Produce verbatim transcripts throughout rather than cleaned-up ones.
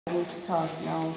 We'll start now.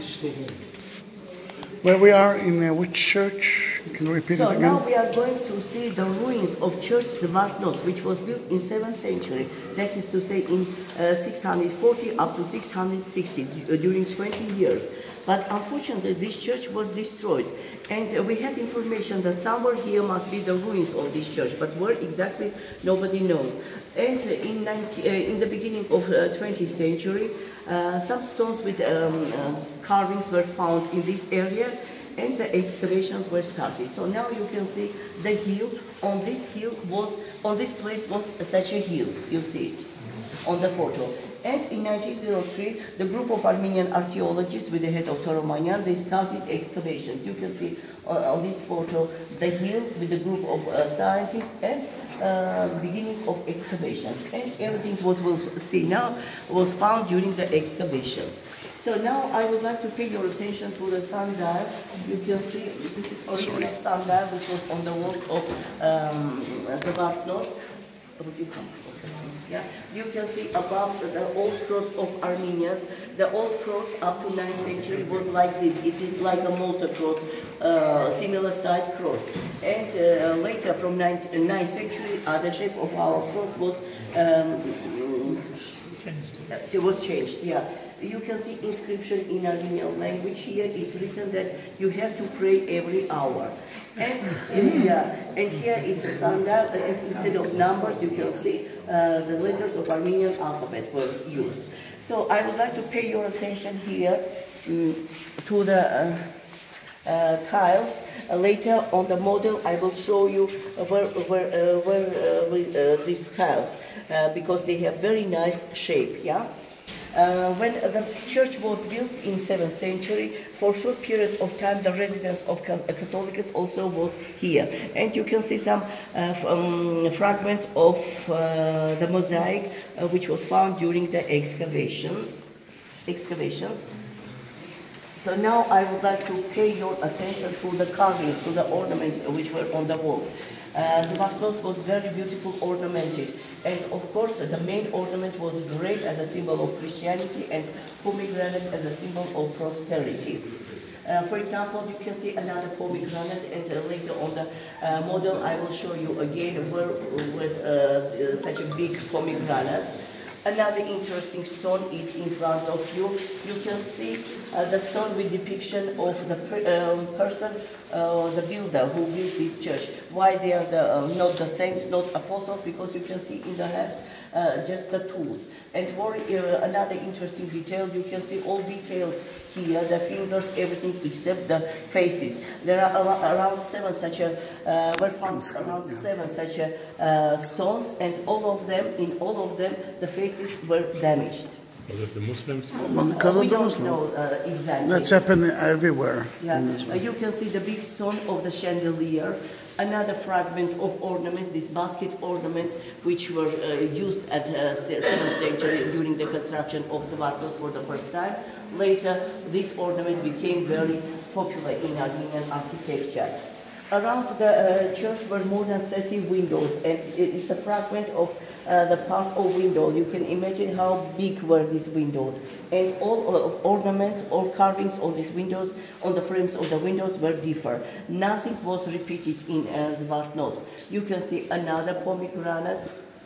Where we are in uh, which church? Can you repeat So it again? now we are going to see the ruins of Church Zvartnots, which was built in seventh century. That is to say, in uh, six hundred forty up to six hundred sixty, uh, during twenty years. But unfortunately, this church was destroyed. And uh, we had information that somewhere here must be the ruins of this church, but where exactly, nobody knows. And uh, in, ninety, uh, in the beginning of the uh, twentieth century, uh, some stones with um, uh, carvings were found in this area, and the excavations were started. So now you can see the hill. On this hill was, on this place was such a hill. You see it on the photo. And in nineteen oh three, the group of Armenian archaeologists with the head of Toromanyan, they started excavations. You can see uh, on this photo the hill with the group of uh, scientists and uh, beginning of excavations. And everything what we'll see now was found during the excavations. So now I would like to pay your attention to the sundial. You can see this is original sundial which was on the walls of um, Zvartnots. Would you come closer, please? Yeah, you can see above the old cross of Armenians. The old cross up to ninth century was like this. It is like a Malta cross, uh, similar side cross. And uh, later, from ninth, ninth century, uh, the shape of our cross was um, changed. It was changed. Yeah. You can see inscription in Armenian language here. It's written that you have to pray every hour. And, uh, yeah, and here it's a sundial, and instead of numbers, you can see uh, the letters of Armenian alphabet were used. So I would like to pay your attention here um, to the uh, uh, tiles. Uh, later on the model, I will show you uh, where, where, uh, where uh, with, uh, these tiles, uh, because they have very nice shape, yeah? Uh, when the church was built in seventh century, for a short period of time, the residence of Catholicus also was here. And you can see some uh, um, fragments of uh, the mosaic uh, which was found during the excavation, excavations. So now I would like to pay your attention to the carvings, to the ornaments which were on the walls. Uh, Zvartnots was very beautiful, ornamented, and of course the main ornament was grape as a symbol of Christianity and pomegranate as a symbol of prosperity. Uh, for example, you can see another pomegranate, and uh, later on the uh, model I will show you again where was uh, such a big pomegranate. Another interesting stone is in front of you. You can see uh, the stone with depiction of the per, um, person, uh, the builder who built this church. Why they are the, uh, not the saints, not apostles? Because you can see in the hands uh, just the tools. And more, uh, another interesting detail, you can see all details here, the fingers, everything except the faces. There are around seven such a, uh, were found around seven such a, uh, stones, and all of them, in all of them, the faces were damaged. Was it the Muslims? Because we of the don't Muslim. know uh, exactly. That's happening everywhere. Yeah, uh, you can see the big stone of the chandelier. Another fragment of ornaments, these basket ornaments, which were uh, used at uh, seventh century during the construction of Zvartnots for the first time. Later, these ornaments became very popular in Armenian architecture. Around the uh, church were more than thirty windows, and it's a fragment of uh, the part of window. You can imagine how big were these windows. And all of ornaments or carvings on these windows, on the frames of the windows, were different. Nothing was repeated in uh, Zvartnots. You can see another pomegranate.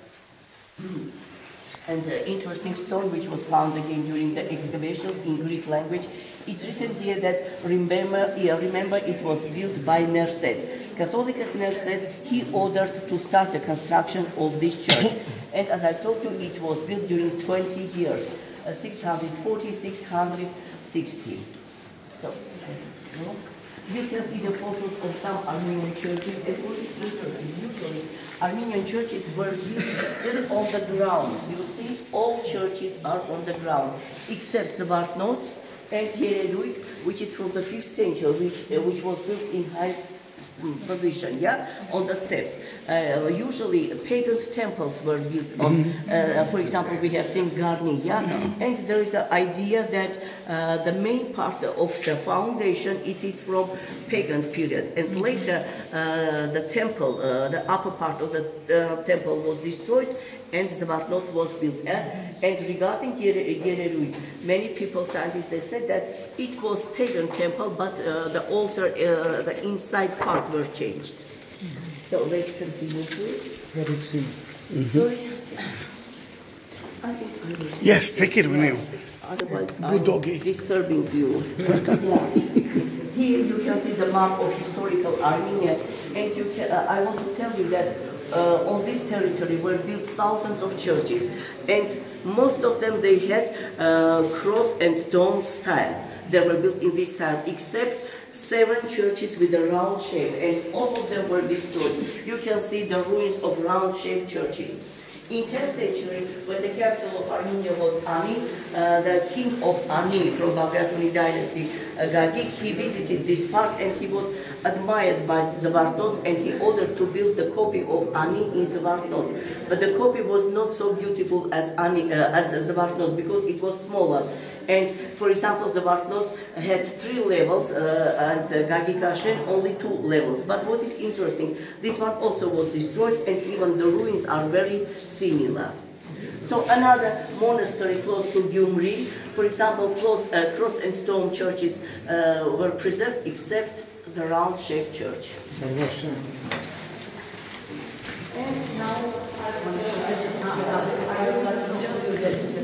And an interesting stone which was found again during the excavations in Greek language. It's written here that remember, yeah, remember it was built by Nerses. Catholicus Nerses, he ordered to start the construction of this church. And as I told you, it was built during twenty years, uh, six hundred forty, six hundred sixty. So, let's go. You can see the photos of some Armenian churches, and what is interesting, usually Armenian churches were built just on the ground. You see, all churches are on the ground, except Zvartnots and Hiereduic, which is from the fifth century, which, uh, which was built in high position, yeah, on the steps. Uh, usually, pagan temples were built on. Uh, for example, we have seen Garni, yeah, and there is an idea that uh, the main part of the foundation it is from pagan period, and later uh, the temple, uh, the upper part of the uh, temple was destroyed, and Zvartnots was built. Uh, and regarding Yererui, many people, scientists, they said that it was pagan temple, but uh, the altar, uh, the inside parts were changed. So let's continue, please. Very soon. Sorry. I think I will. Yes, take it with you. Otherwise, Good I'm doggy. disturbing you. Yeah. Here you can see the map of historical Armenia, and you can, uh, I want to tell you that uh, on this territory were built thousands of churches, and most of them they had uh, cross and dome style. They were built in this style, except seven churches with a round shape, and all of them were destroyed. You can see the ruins of round-shaped churches. In tenth century, when the capital of Armenia was Ani, uh, the king of Ani from Bagratuni dynasty, uh, Gagik, he visited this part and he was admired by Zvartnots, and he ordered to build the copy of Ani in Zvartnots. But the copy was not so beautiful as Ani, uh, as Zvartnots because it was smaller. And for example, Zvartnots had three levels uh, and uh, Gagik Ashen only two levels. But what is interesting, this one also was destroyed, and even the ruins are very similar. So another monastery close to Gyumri, for example, close, uh, cross and dome churches uh, were preserved except the round-shaped church. And now I want to I would like to tell you that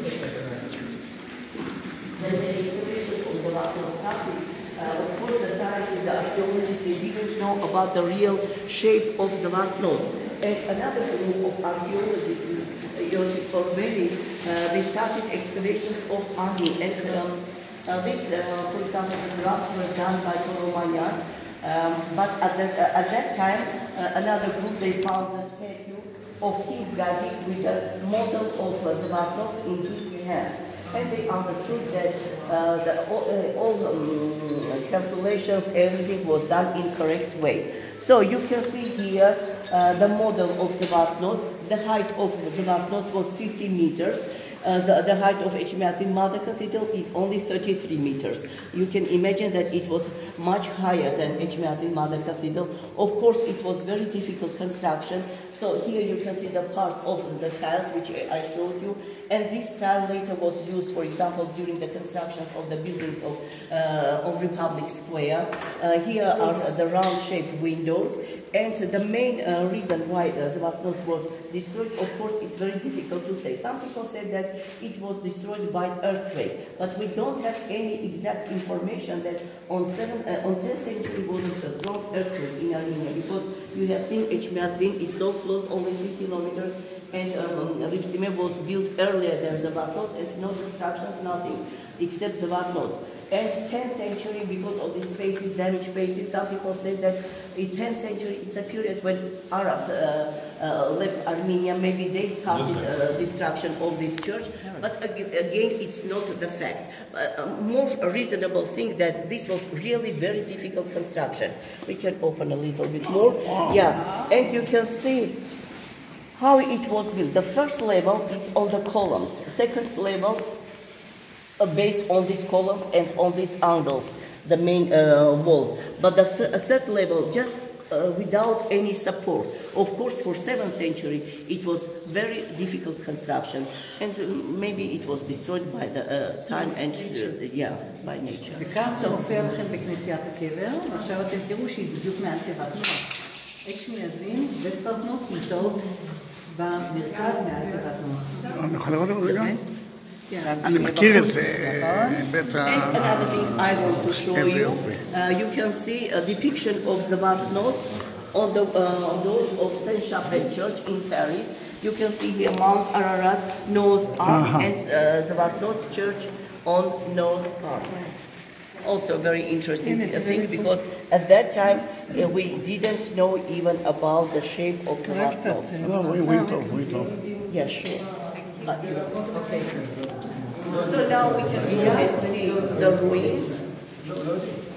the exploration of the Zvartnots, uh, of course, the scientists, the archaeologists, they didn't know about the real shape of the Zvartnots. And another group of archaeologists, Josip Orbeli, uh, they started excavations of Ani. And um, uh, this, uh, for example, the graphs were done by Toromanyan. Um, but at that, uh, at that time, uh, another group, they found the statue of King Gagik with a model of uh, Zvartnots in his hand. And they understood that uh, the, all, uh, all um, calculations, everything was done in correct way. So you can see here uh, the model of Zvartnots. The height of Zvartnots was fifty meters. Uh, the, the height of Echmiadzin Mother Cathedral is only thirty-three meters. You can imagine that it was much higher than Echmiadzin Mother Cathedral. Of course, it was very difficult construction. So here you can see the parts of the tiles which I showed you, and this tile later was used, for example, during the constructions of the buildings of, uh, of Republic Square. Uh, here are the round-shaped windows, and the main uh, reason why uh, Zvartnots was destroyed, of course, it's very difficult to say. Some people said that it was destroyed by earthquake, but we don't have any exact information that on, seven, uh, on tenth century was a strong earthquake in Armenia, because you have seen Echmiadzin is so close, only three kilometers, and um, Ribsime was built earlier than Zvartnots, and no destructions, nothing, except Zvartnots. And tenth century, because of these faces, damaged faces, some people say that in tenth century, it's a period when Arabs uh, uh, left Armenia, maybe they started uh, destruction of this church, but again, it's not the fact. Uh, a more reasonable thing that this was really very difficult construction. We can open a little bit more. Yeah, and you can see how it was built. The first level is on the columns. Second level, uh, based on these columns and on these angles, the main uh, walls. But the th third level, just uh, without any support. Of course, for seventh century, it was very difficult construction, and uh, maybe it was destroyed by the uh, time and uh, yeah, by nature. וכאן זה מופיע לכם בכנסיית הקבר, ועכשיו אתם תראו שהיא בדיוק מעל תיבת נוח. אצ'מיאזין וזוורטנוץ נמצאות במרכז מעל תיבת נוח. אני יכול לראות את זה גם? אני מכיר את זה, בית ה... And another thing I want to show you, uh, you can see a depiction of Zvartnots on the uh, doors of Saint Chapelle Church in Paris. You can see here Mount Ararat, Noah's Ark, uh-huh. and uh, Zvartnots Church on Noah's Ark. Also very interesting thing, because at that time uh, we didn't know even about the shape of Zvartnots. No, we went off, went off. Yeah, sure. Uh, okay. So now we can go and see the ruins.